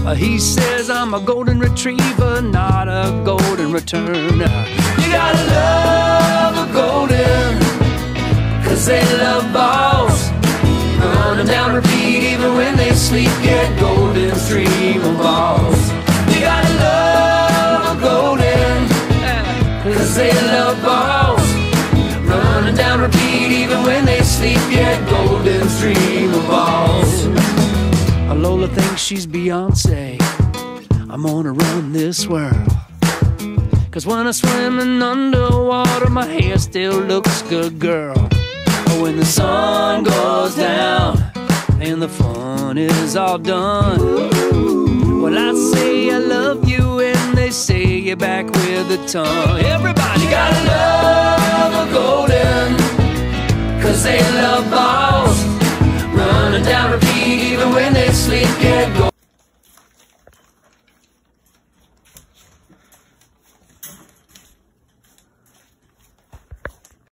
He says I'm a golden retriever, not a golden return. You gotta love a golden, 'cause they love balls. Run them down, repeat, even when they sleep. Get golden, stream of balls. You gotta love a golden, 'cause they love balls. Run them down, repeat, even when they sleep. Get golden, stream of balls. Lola thinks she's Beyonce. I'm gonna run this world, 'cause when I'm swimming underwater, my hair still looks good, girl. But when the sun goes down and the fun is all done, well, I say I love you and they say you're back with a tongue. Everybody gotta love a golden, 'cause they love balls. Running down repeat, even when they sleep. Get going.